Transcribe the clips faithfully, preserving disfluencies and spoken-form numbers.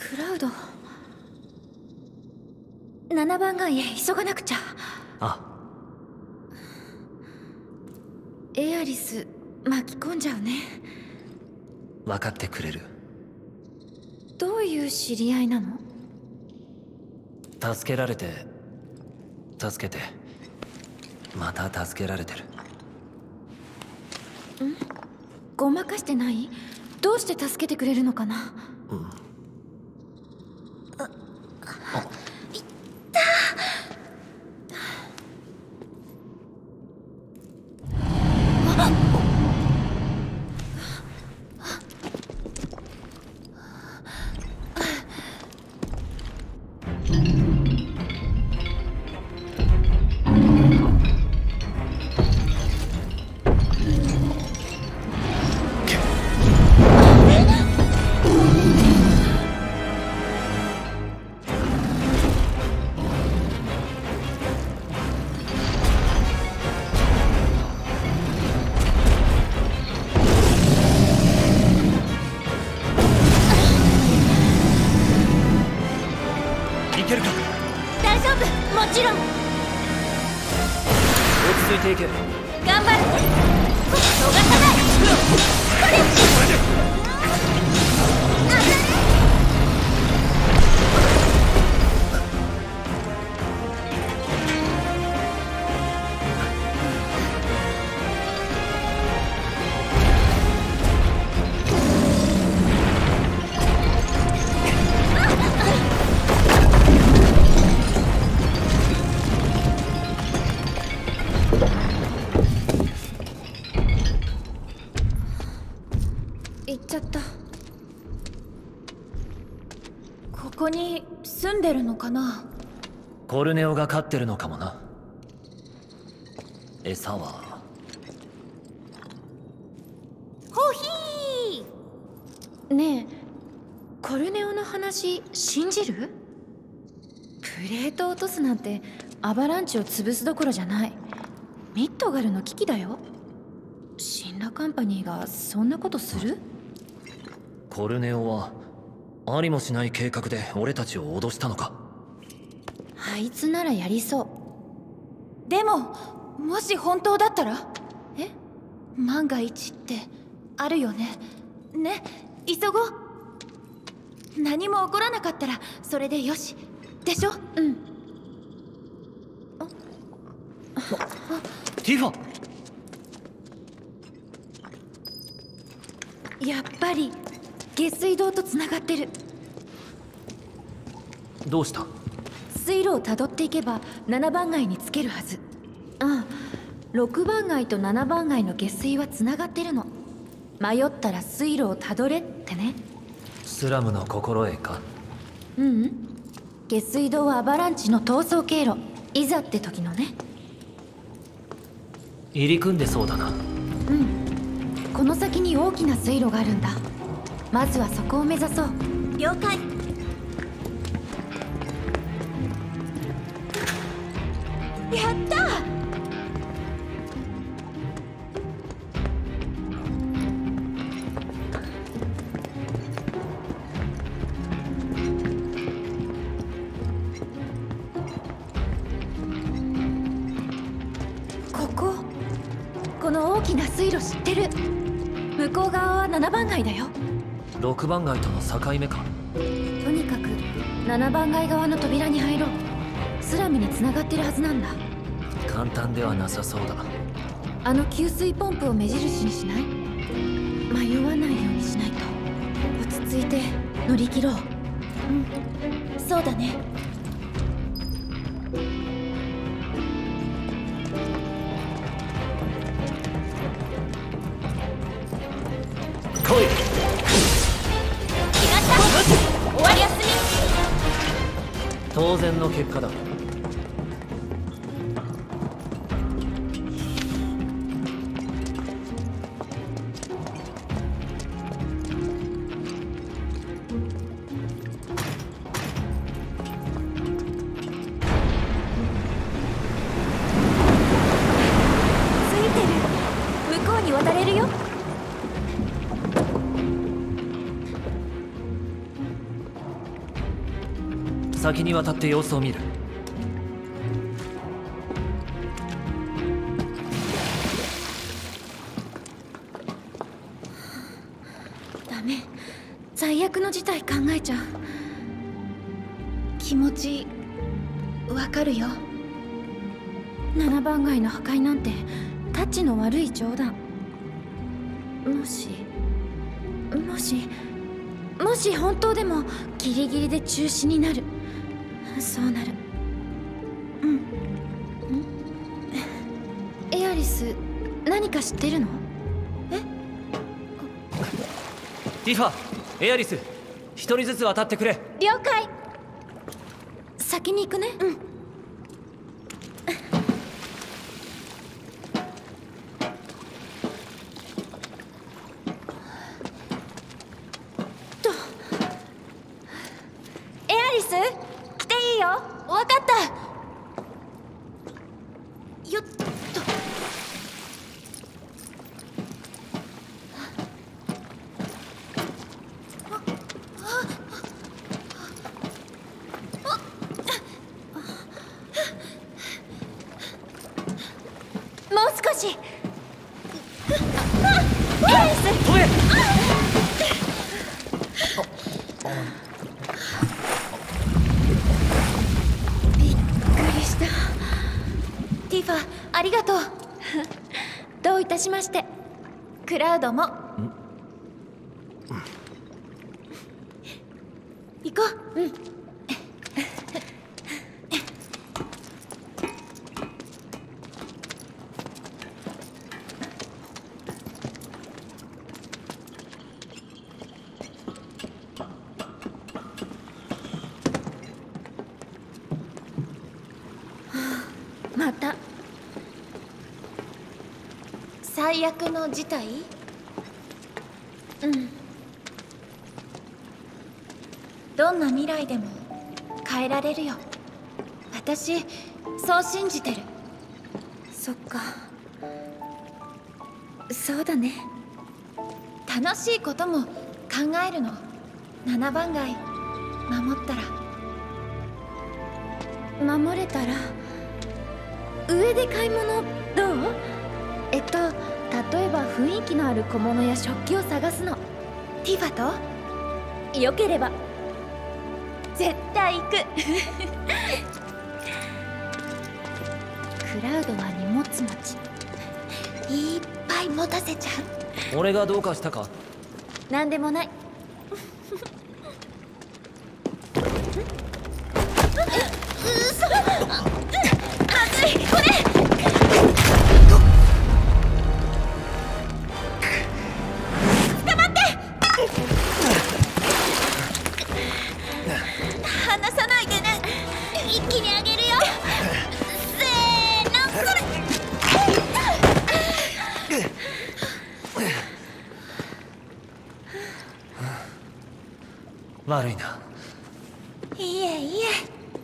クラウド。ななばん街へ急がなくちゃ。 あ、 エアリス巻き込んじゃうね。 分かってくれる。 どういう知り合いなの？ 助けられて助けてまた助けられてる。 ん？ごまかしてない？どうして助けてくれるのかな？ うん。 あ、 あ、 いったいけるか？ 大丈夫、もちろん。 落ち着いていけ。 頑張る。逃さない。これ。行っちゃった。ここに住んでるのかな？ コルネオが飼ってるのかもな。餌はコーヒー。ねえ、コルネオの話信じる？プレートを落とすなんてアバランチを潰すどころじゃない。ミッドガルの危機だよ。シンラカンパニーがそんなことする？ コルネオはありもしない計画で俺たちを脅したのか？ あいつならやりそう。でももし本当だったら？え？万が一ってあるよね。ね、急ごう。何も起こらなかったらそれでよしでしょ？うん。ああ、 ティファ。 やっぱり下水道とつながってる。 どうした？ 水路をたどっていけばななばん街につけるはず。ああ、ろくばん街とななばん街の下水はつながってるの。迷ったら水路をたどれってね。 スラムの心得か？ ううん、下水道はアバランチの逃走経路。いざって時のね。 入り組んでそうだな。 うん、この先に大きな水路があるんだ。まずはそこを目指そう。了解。やった！ここ、この大きな水路知ってる？向こう側はななばん街だよ。 ろくばん街との境目か？ とにかくななばん街側の扉に入ろう。スラムに繋がってるはずなんだ。 簡単ではなさそうだ。 あの給水ポンプを目印にしない？迷わないようにしないと。落ち着いて乗り切ろう。うん、そうだね。 来い。 決まった。終わりやすみ。 当然の結果だ。 渡れるよ。 先に渡って様子を見る。 ダメ、最悪の事態考えちゃう。気持ちわかるよ。ななばん街の破壊なんてタチの悪い冗談。もしもしもし本当でもギリギリで中止になる。そうなる。うん。んエアリス、何か知ってるの？え？ ティファ、エアリス、一人ずつ渡ってくれ。 了解。先に行くね。うん。わかった。よっと。もう少し。エアリス、 飛べ。 ティファ、ありがとう。どういたしまして。クラウドも。行こう。うん。また最悪の事態？うん。どんな未来でも変えられるよ。私そう信じてる。そっか、そうだね。楽しいことも考えるの。ななばん街守ったら。守れたら上で買い物どう？えっと例えば雰囲気のある小物や食器を探すの。ティファとよければ絶対行く。クラウドは荷物持ち、いっぱい持たせちゃう。俺がどうかしたか？ なんでもない。嘘。まずい、これ。捕まって。離さないでね。一気にあげるよ。せーの、それ。 悪いな。 いえいえ。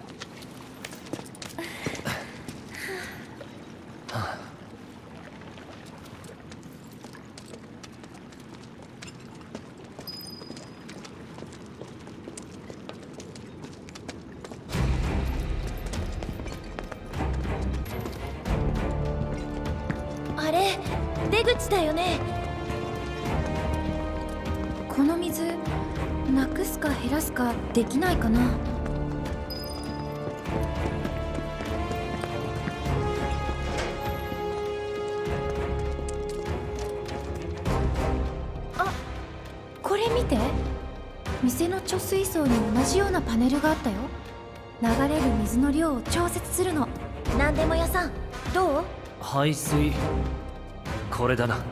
あれ、出口だよね。この水なくすか減らすかできないかな。あ、これ見て。店の貯水槽に同じようなパネルがあったよ。流れる水の量を調節するの。何でも屋さん、どう？ 排水、これだな。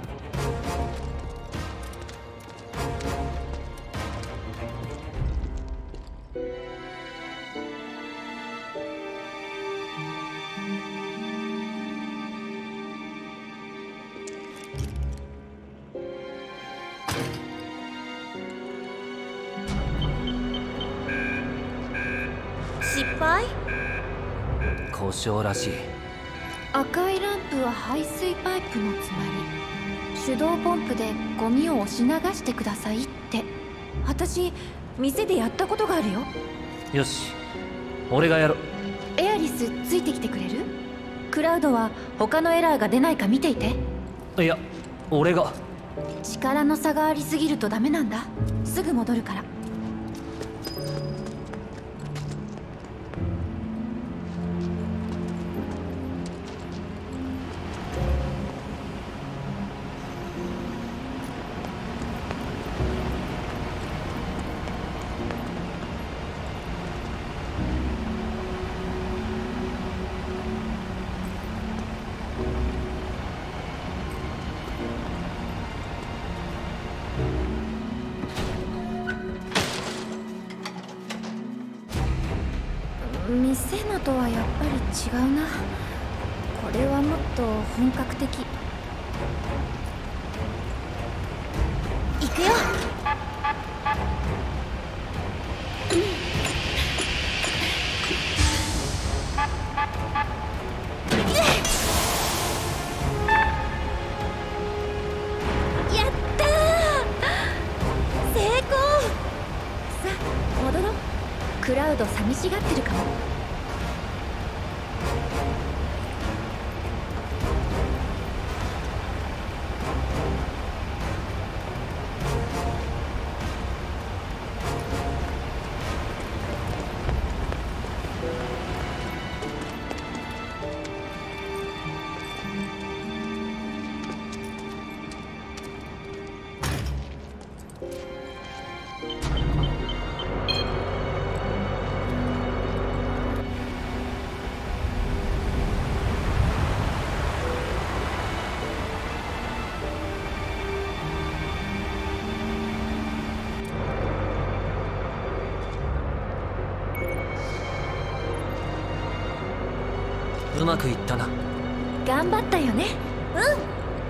失敗？ 故障らしい。 赤いランプは排水パイプの詰まり。手動ポンプでゴミを押し流してくださいって。私店でやったことがあるよ。 よし、 俺がやろ。 エアリスついてきてくれる？クラウドは他のエラーが出ないか見ていて。 いや、俺が。 力の差がありすぎるとダメなんだ。すぐ戻るから。店のとはやっぱり違うな。これはもっと本格的。行くよ。やったー、成功。さあ戻ろう。クラウド寂しがってるかも。 うまくいったな。 頑張ったよね。うん。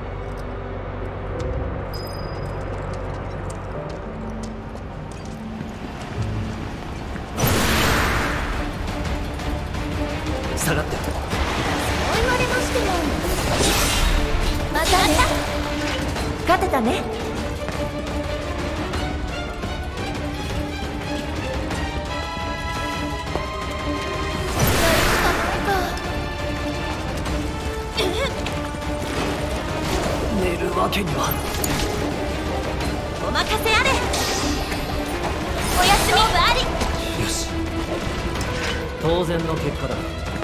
下がって。 そう言われましても。またね。勝てたね。 寝るわけには。 お任せあれ。お休みあり。 よし、当然の結果だ。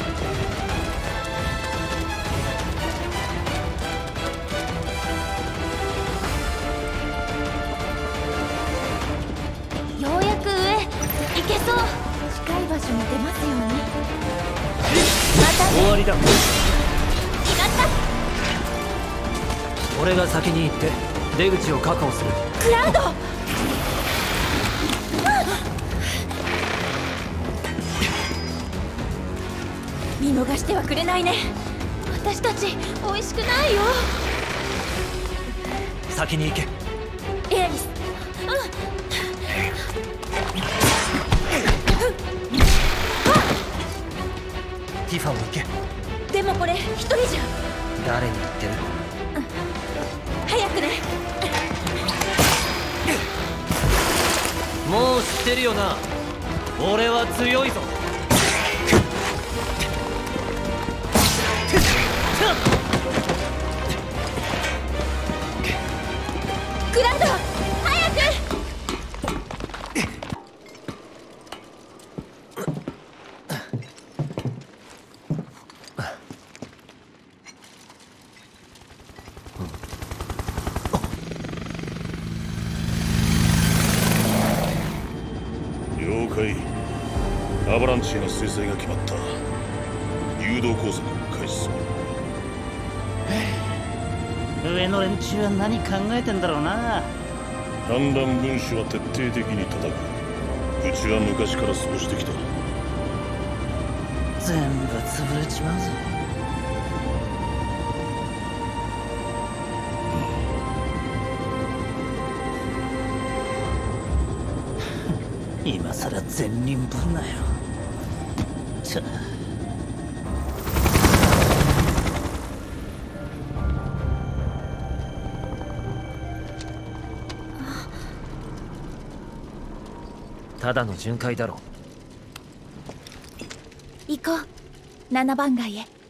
ようやく上行けそう。近い場所に出ますように。またね。 終わりだ。 決まった。 俺が先に行って出口を確保する。 クラウド、見逃してはくれないね。私たち美味しくないよ。 先に行け。 エアリス。うん。 ティファも行け。 でもこれ一人じゃ。 誰に言ってる？ 早くね。 もう知ってるよな。俺は強いぞ。 グランド、早く。 了解。アバランチへの制裁が決まった。誘導工作を開始する。 上の連中は何考えてんだろうな。 反乱分子は徹底的に叩く。うちは昔からそうしてきた。 全部潰れちまうぞ。今さら善人ぶるなよ。ちゃただの巡回だろ。 行こうななばん街へ。